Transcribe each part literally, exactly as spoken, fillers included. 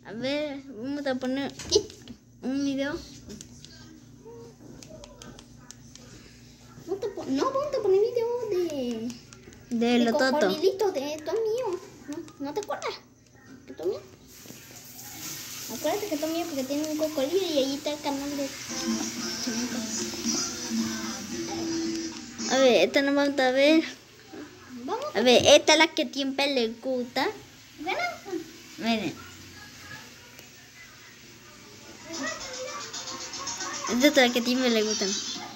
A ver, vamos a poner un video. No, te pon no, vamos a poner video de... De, de lo toto. cocodrilito, de todo mío. ¿No, ¿No te acuerdas? ¿De todo mío? Acuérdate que todo mío porque tiene un cocodrilo y ahí está el canal de... A ver, esta no vamos a ver. Vamos. A ver, esta es la que siempre le gusta. ¿Ven? Miren. Esta es la que siempre le gusta.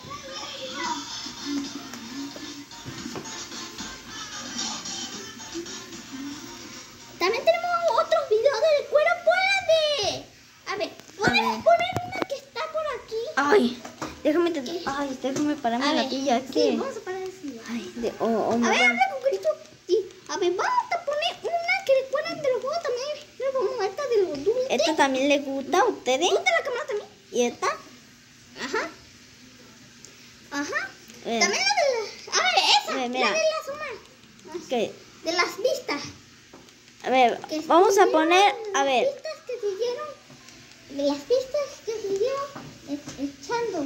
También tenemos otros videos del cuero polar. A ver, podemos A ver. poner una que está por aquí. Ay, déjame te... Ay, déjame pararme A la ver, tilla. sí, ¿Qué? vamos a parar así. Ay, de... Oh, oh, me A ver, va. habla con Cristo. Sí. A ver, vamos a poner una que recuerdan de los juegos también. Mira, vamos a esta de los dulces. Esta también le gusta a ustedes. ¿Gusta la cámara también? ¿Y esta? Ajá. Ajá. Eh. También la de la... A ver, esa. A ver, mira. La de las humanas. ¿Qué? De las vistas. A ver, Que vamos a siguieron, poner... de A las ver. vistas que siguieron. De las vistas que siguieron e- echando.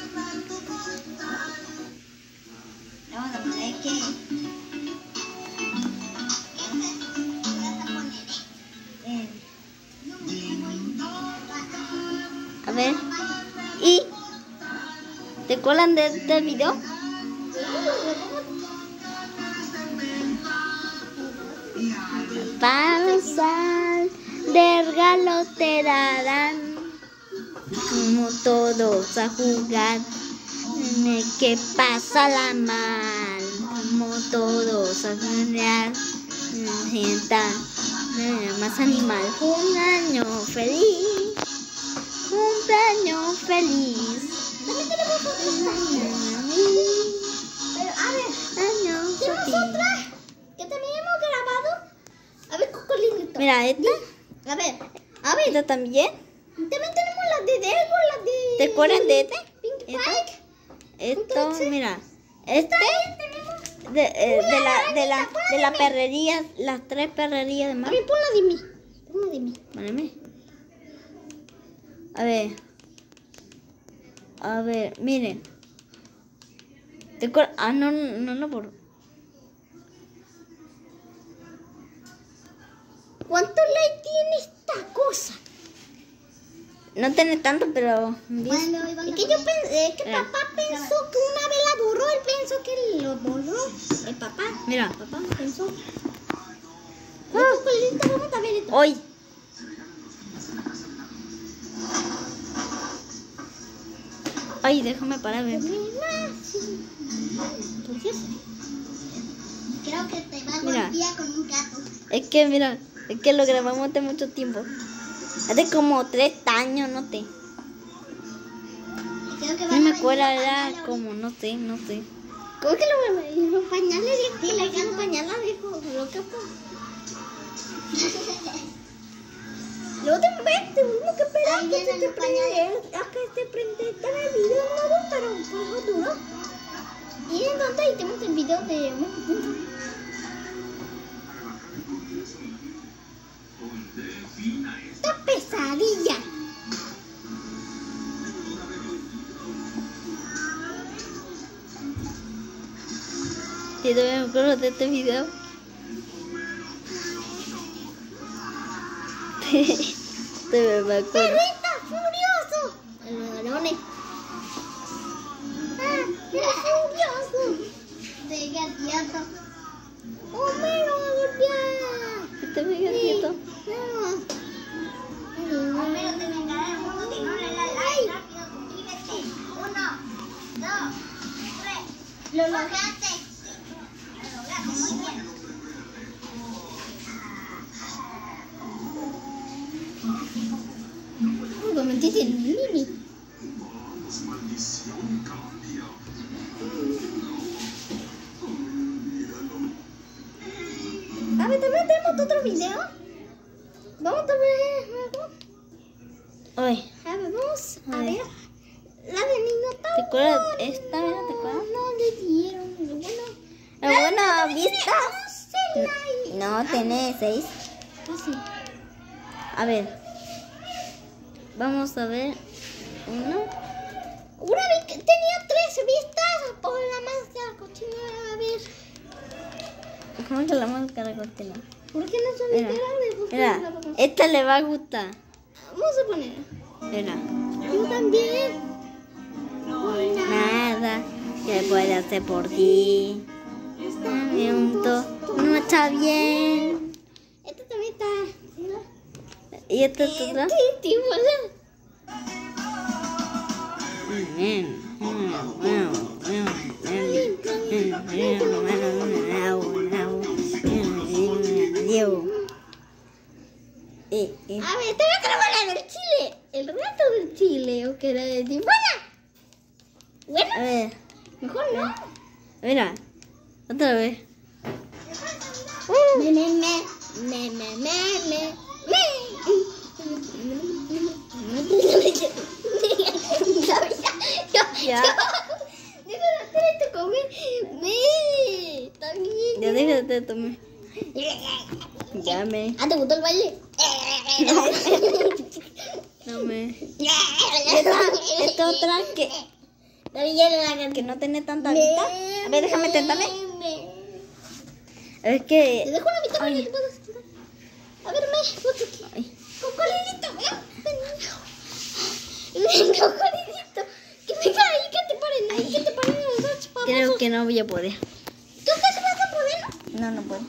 Vamos a poner que... A ver. ¿Y? ¿Te acuerdan de este video? Pasar de regalo te darán, como todos a jugar, que pasa la mal, como todos a jugar, sienta más animal. Un año feliz, cumpleaños feliz. También tenemos otra. Pero, a ver, Año tenemos feliz. otra que también hemos grabado. A ver, cocolito. Mira, esta, A ver, a ver. esta también. También tenemos las de Dego, las de... ¿Te acuerdas de este? Pink ¿Esta? Pike. Esto, Entonces, mira, este También tenemos... de, eh, de la de la arañita, de la ponla perrería, las tres perrerías de A mar. ver, ponla de mí. Ponla de mí. Poneme. A ver. A ver, miren. ¿Te acuerdas? Ah, no, no, no, por. ¿Cuántos likes tiene esta cosa? No tiene tanto, pero. Es que yo pensé, es que Eh. papá pensó que una vez la borró, él pensó que lo borró. El papá, Mira, papá pensó. Ah, cocolito, vamos a ver esto. hoy. Ay, déjame pararme. Entonces, Creo que te va a Mira. golpear con un gato. Es que, mira, es que lo grabamos hace mucho tiempo. Hace como tres años, no sé. Creo que va No me a acuerdo, golpear era con como, no sé, no sé. ¿cómo que lo, los pañales dijo? Que le hagan pañales, dijo, loca, pues. Luego te ves, tenemos que esperar Ahí que vienen se te los prende, a que te prende el video nuevo, pero pues no duró. Y entonces ahí tenemos el video de esta pesadilla. ¿Sí te me acuerdo de este video? Te me acuerdo. ¡Perrita furioso! Los balones. ¡Ah, era furioso! de gatito. ¡Homero va a golpear! Este video quieto. No. Homero, te vengará del mundo si no le das like. Rápido, suscríbete. Uno, dos, tres. Lo lograste. Lo lograste, muy bien. Lo metiste en mini. A ver, también tenemos otro video. Vamos a ver. Ay, A ver, vamos a Ay. ver. La de Minotauro. ¿te acuerdas? Esta, mira, ¿te acuerdas? No le dieron. Lo bueno. Lo bueno, ¿viste? once likes. No, tiene seis. Ah, sí. A ver, Vamos a ver. Uno. Una vez que tenía tres vistas por la máscara cochina. A ver. ¿Cómo que la máscara cochina? ¿Por qué no son Mira, literales? mira, esta le va a gustar. Vamos a poner. Mira. Yo también. Nada que puede hacer por ti. Junto no está bien. Este también está. ¿Y esta es otra? Sí, sí, bueno. Eh, eh. A ver, te voy a grabar la del Chile. El rato del Chile, o que era de Tijuana. Bueno, A ver, mejor no. mira, otra vez. Me, me, me, me, me, me, me, Ya. Deja de hacer esto comer. Me, está bien. Ya déjate de tomar. Ya me. Ah, ¿te gustó el baile? No me. Esta, esta otra que. Que no tiene tanta vista. A ver, déjame tentarme. Es Te que. dejo una mitad para Ay. que te puedas sentar. A ver, me, ponte aquí. Ay. Cocolidito. Cocolidito. Que me caí, que te paren. Que te paren los dos famosos. Creo que no voy a poder. ¿Tú casi vas a poder? No, no puedo.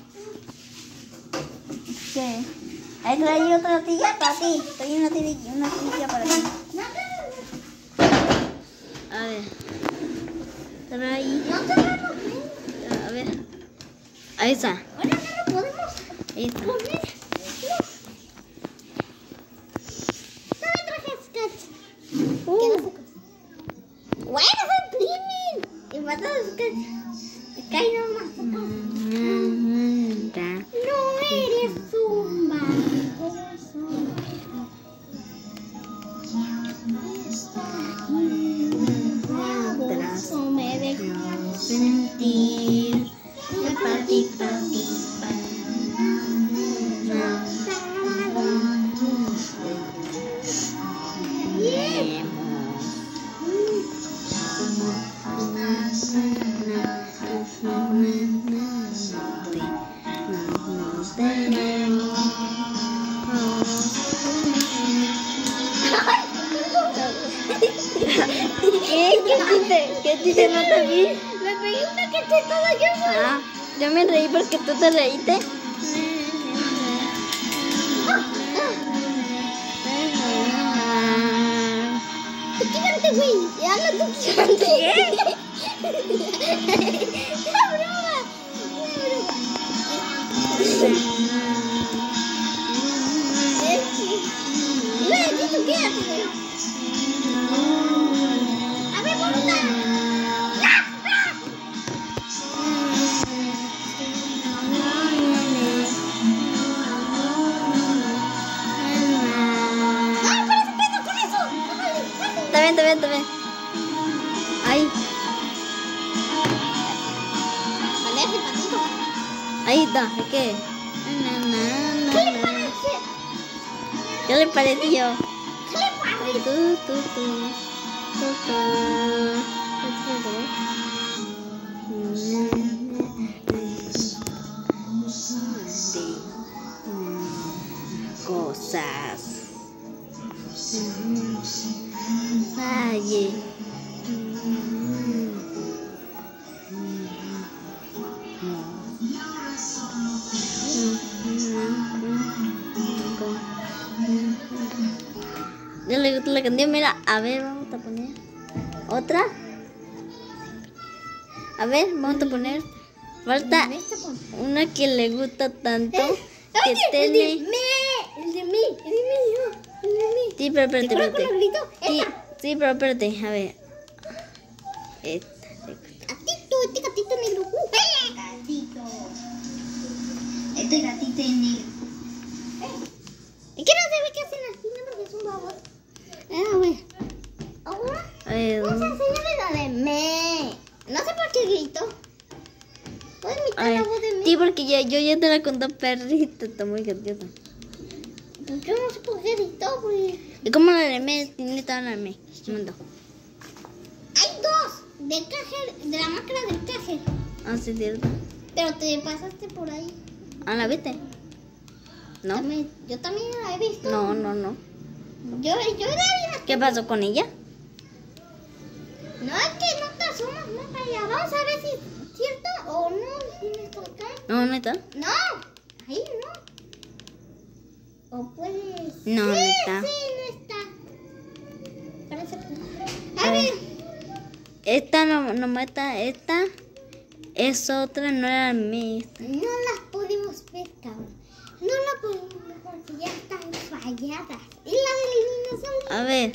¿Qué? Ahí traí otra tortilla para ti. Traí una tortilla, una tortilla para ti. A ver. Traí. No te lo A ver. Ahí está. Ahora no lo podemos Ahí está. poner. No me traje scotch. Uh. Bueno, se imprimen. Y mata el scotch. Me cae nomás. Mm, ta. No eres un baboso. Baboso me dejó Sentir. Papi, papi, ¿Qué? ¿Qué chiste? ¿Qué chiste no te vi? Me pegué una cachetada yo. Ah, yo me reí porque tú te reíste. Tú quítate, güey. Ya no tú quítate. ¿Qué? ¡La broma! ¡La broma! Güey, tú quédate, güey. A ver, boluda. ¡Ay, parece pedo con eso! ¡Bájale! Está bien, está bien, está bien. Ahí, Vale, hace patito. ahí está. ¿Es qué? ¿Qué le parece? ¿Qué le pareció? ¿Qué le parece? Tu, tu, tu, tu, tu. Cosas. Valle. Ya le gustó la canción, mira, a ver, vamos a poner otra. A ver, vamos a poner. Falta una que le gusta tanto. Que Oye, el de tiene. me, el de mí, el de mí, el de mí. Sí, pero espérate, ¿Te acuerdas espérate. con el grito? Sí, Esta. sí, pero espérate, a ver. Esta. Gatito, este gatito negro. Uh, Gatito. Este gatito es negro. ¿Y qué no se ve que hacen así? No, porque es un babos. Ah, güey. Ahora A ver, vamos a enseñarle la de me. No sé por qué grito. ¿Puedo a imitar ver. la voz de me? Sí, porque ya, yo ya te la conté, perrito, está muy graciosa. Yo no sé por qué editó, güey. ¿Y cómo la armé? ¿Dónde está la armé? Un momento. Hay dos. Del cajer, de la máquina del cajer. Ah, sí, cierto. Pero te pasaste por ahí. Ah, ¿la viste? ¿No? También- yo también la he visto. No, no, no. Yo, yo la vi. ¿Qué pasó con ella? No, es que no te asomas más para allá. Vamos a ver si es cierto o no. Si me toca. No, ¿no está? No, ahí no. O puedes. No, no sí, está. Sí, no está. Parece que no. A A ver. ver. Esta no, no está, esta es otra, no era mi. No las pudimos ver, cabrón. No las pudimos ver porque ya están falladas. Y la del dinosaurio. A ver.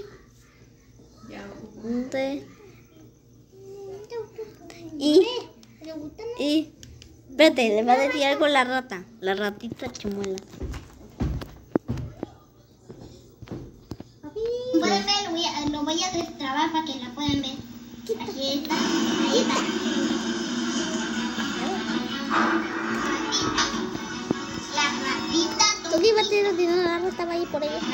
¿Dónde? Y, ¿Le gustan? y, espérate, le va a decir algo a la rata, la ratita chimuela. Papi. Pueden ver, lo voy a, lo voy a destrabar para que la puedan ver. Aquí está, ahí está. La ratita. ¿Tú qué ibas a decir? Si no, la rata va a ir por ahí.